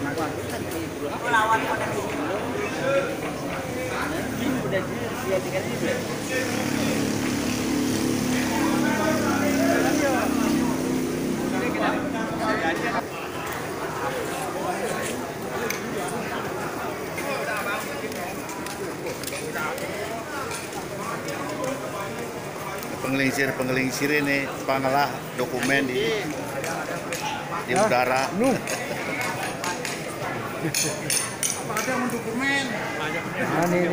lawan pada ini udah dia tinggal ini. Penggelingsir ini pangalah dokumen di udara. Apa ada yang dokumen? Ini.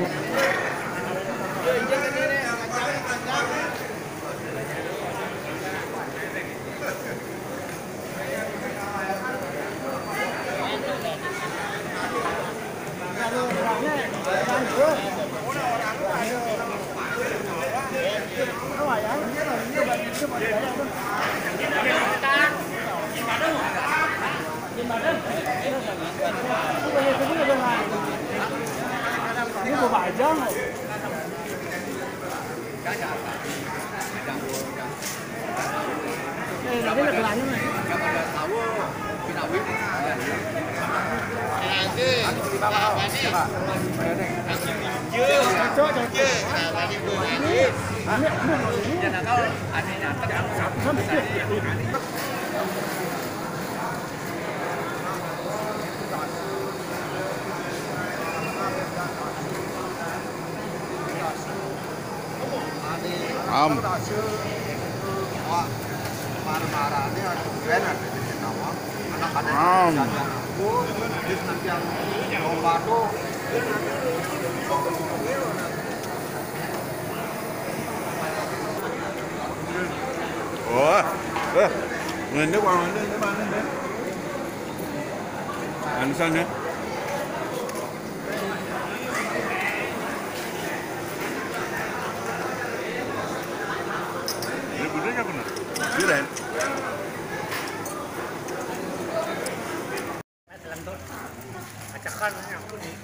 Ini mau bajang. Nanti legelannya mas. Ini warna ini mana deh? Anu sana. Ini budenya benar. Keren. Acakan aku nih.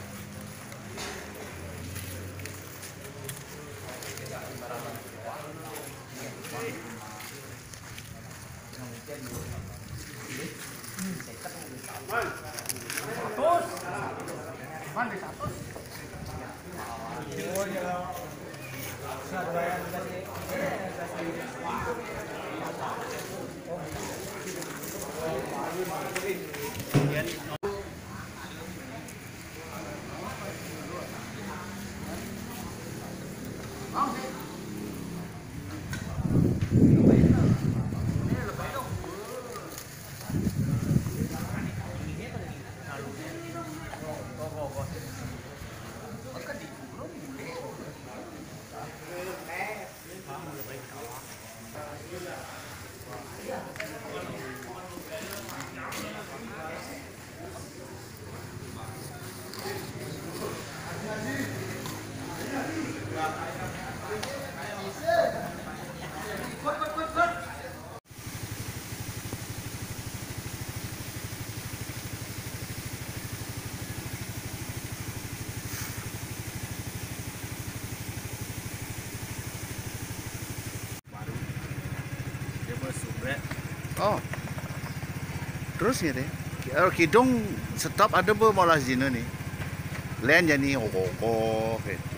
Oh, terus ya deh. Kidung stop ada malah zina nih. Lain jadi koko gitu.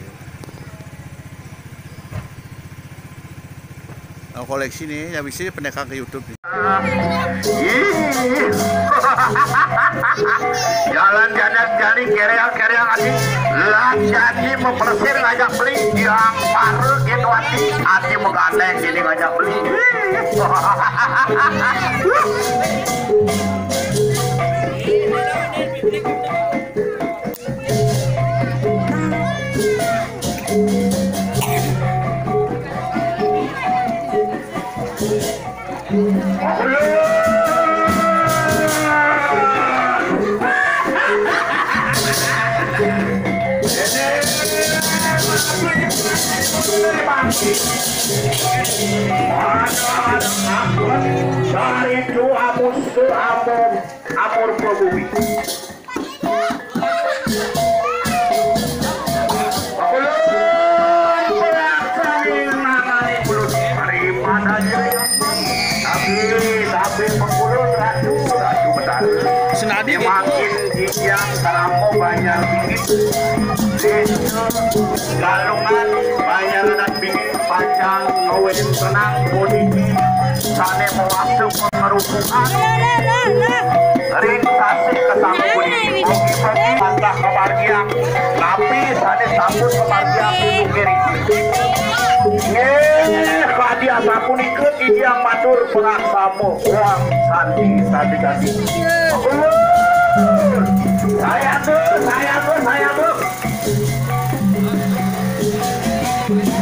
Nah, koleksi nih, ya bisa pendekar ke YouTube. Jalan-jalan jari kereang-kereang hati lah jadi mempersir ngajak beli yang baru gitu hati menggandeng jadi ngajak beli. Saritu amus ke amur pebumi. Tapi penggulung ratu benar. senadi gitu. Makin yang saramo banyak bingit Desa galungan banyak anak bingit panjang ngawin tenang boniki sane mewasuk merupukan rintasih kesambut boniki bogi-bogi antah kebahagiaan tapi sane sambut kebahagiaan untuk kiri kadia sampun ikut dia matur perang samu uang sandi saya tuh